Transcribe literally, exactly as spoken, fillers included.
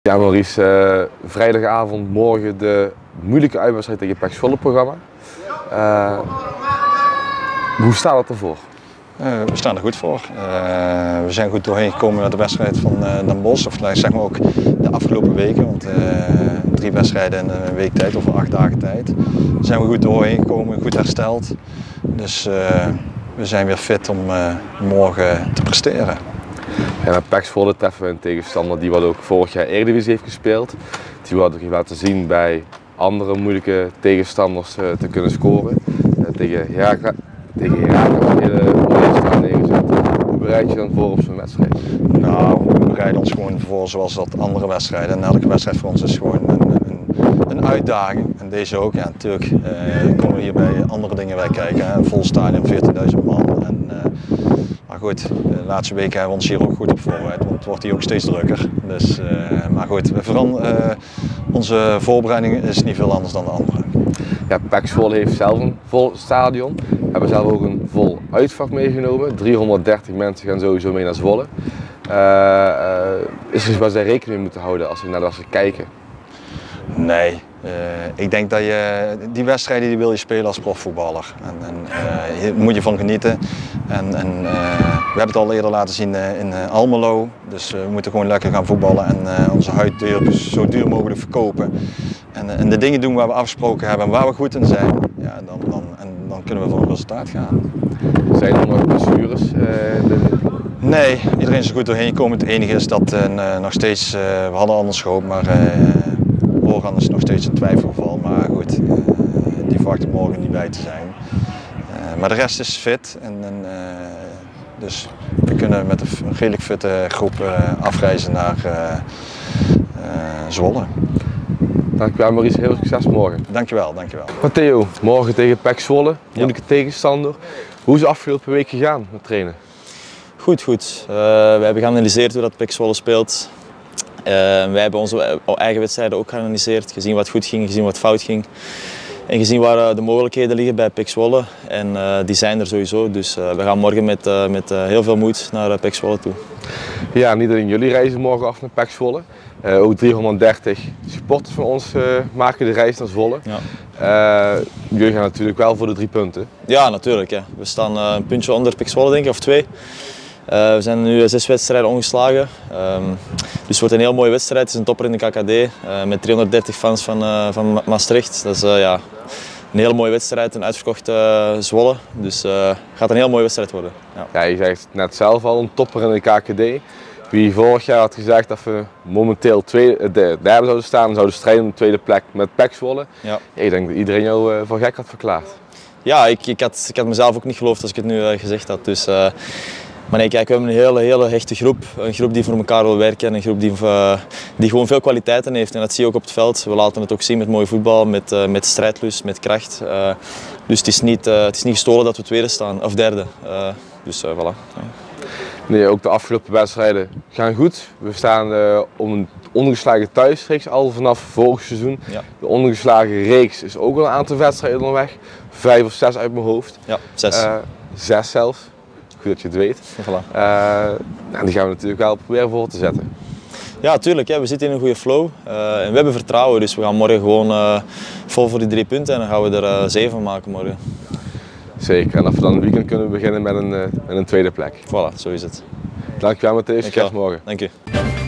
Ja, Maurice, uh, vrijdagavond, morgen de moeilijke uitwedstrijd tegen Pek Zwolle programma. Uh, hoe staat het ervoor? Uh, we staan er goed voor. Uh, we zijn goed doorheen gekomen naar de wedstrijd van uh, Den Bosch, of zeg maar ook de afgelopen weken, want uh, drie wedstrijden in een week tijd, of acht dagen tijd. Daar zijn we goed doorheen gekomen, goed hersteld. Dus uh, we zijn weer fit om uh, morgen te presteren. Ja, met Pek Zwolle treffen we een tegenstander die wat ook vorig jaar Eredivisie heeft gespeeld. Die wat ook heeft laten zien bij andere moeilijke tegenstanders uh, te kunnen scoren. Uh, tegen Herakles tegen Herakles een hele mooie staan neergezet. Hoe bereid je dan voor op zo'n wedstrijd? Nou, we bereiden ons gewoon voor zoals dat andere wedstrijden. En elke wedstrijd voor ons is gewoon een, een, een uitdaging. En deze ook. Ja, natuurlijk uh, komen we hier bij andere dingen bij kijken. Hè. Een vol stadion, veertienduizend man. En, uh, maar goed, de laatste weken hebben we ons hier ook goed op voorbereid, want het wordt hier ook steeds drukker. Dus, uh, maar goed, we veran, uh, onze voorbereiding is niet veel anders dan de andere. Ja, Pek Zwolle heeft zelf een vol stadion. We hebben zelf ook een vol uitvak meegenomen. driehonderddertig mensen gaan sowieso mee naar Zwolle. Uh, uh, is er iets waar zij rekening mee moeten houden als ze naar de wedstrijd kijken? Nee, uh, ik denk dat je die wedstrijden die wil je spelen als profvoetballer. En, en uh, hier moet je van genieten. En, en, uh, we hebben het al eerder laten zien uh, in uh, Almelo. Dus uh, we moeten gewoon lekker gaan voetballen en uh, onze huid duur, zo duur mogelijk verkopen. En, uh, en de dingen doen waar we afgesproken hebben en waar we goed in zijn. Ja, dan, dan, en dan kunnen we voor een resultaat gaan. Zijn er nog blessures? Uh, de... Nee, iedereen is er goed doorheen gekomen. Het enige is dat uh, nog steeds, uh, we hadden anders gehoopt, maar uh, Morgan is nog steeds een twijfelgeval. Maar goed, uh, die verwacht ik morgen niet bij te zijn. Uh, maar de rest is fit. En, en, uh, dus we kunnen met een redelijk fitte groep uh, afreizen naar uh, uh, Zwolle. Dankjewel Maurice, heel veel succes morgen. Dankjewel, dankjewel. Matteo, morgen tegen Pek Zwolle, moeilijke ja. tegenstander. Hoe is de afgelopen week gegaan met trainen? Goed, goed. Uh, we hebben geanalyseerd hoe dat Pek Zwolle speelt. Uh, wij hebben onze eigen wedstrijden ook geanalyseerd, gezien wat goed ging, gezien wat fout ging. En gezien waar de mogelijkheden liggen bij Pek Zwolle. En uh, die zijn er sowieso, dus uh, we gaan morgen met, uh, met uh, heel veel moed naar uh, Pek Zwolle toe. Ja, niet alleen jullie reizen morgen af naar Pek Zwolle. Uh, ook driehonderddertig supporters van ons uh, maken de reis naar Zwolle. Ja. Uh, jullie gaan natuurlijk wel voor de drie punten. Ja, natuurlijk. Ja. We staan uh, een puntje onder Pek Zwolle, denk ik, of twee. Uh, we zijn nu zes wedstrijden ongeslagen. Um, dus het wordt een heel mooie wedstrijd. Het is een topper in de K K D uh, met driehonderddertig fans van, uh, van Maastricht. Dat is uh, ja, een hele mooie wedstrijd, een uitverkocht uh, Zwolle. Dus het uh, gaat een heel mooie wedstrijd worden. Ja. Ja, je zegt net zelf al, een topper in de K K D. Wie vorig jaar had gezegd dat we momenteel tweede, de, derde zouden staan, zouden strijden om de tweede plek met Pek Zwolle. Ja. Ja, ik denk dat iedereen jou uh, voor gek had verklaard. Ja, ik, ik, had, ik had mezelf ook niet geloofd als ik het nu uh, gezegd had. Dus, uh, maar nee, kijk, we hebben een hele, hele hechte groep. Een groep die voor elkaar wil werken en een groep die, uh, die gewoon veel kwaliteiten heeft. En dat zie je ook op het veld. We laten het ook zien met mooi voetbal, met, uh, met strijdlust, met kracht. Uh, dus het is, niet, uh, het is niet gestolen dat we tweede staan, of derde. Uh, dus uh, voilà. Ja. Nee, ook de afgelopen wedstrijden gaan goed. We staan uh, om een ongeslagen thuisreeks al vanaf vorig seizoen. Ja. De ongeslagen reeks is ook al een aantal wedstrijden onderweg. Vijf of zes uit mijn hoofd. Ja, zes. Uh, zes zelfs. Goed dat je het weet. Voilà. Uh, nou, die gaan we natuurlijk wel proberen voor te zetten. Ja, tuurlijk. Ja, we zitten in een goede flow. Uh, en we hebben vertrouwen, dus we gaan morgen gewoon uh, vol voor die drie punten en dan gaan we er uh, zeven van maken morgen. Zeker, en als we dan een weekend kunnen beginnen met een, uh, met een tweede plek. Voilà, zo is het. Dankjewel Matteo, succes morgen. Dank je.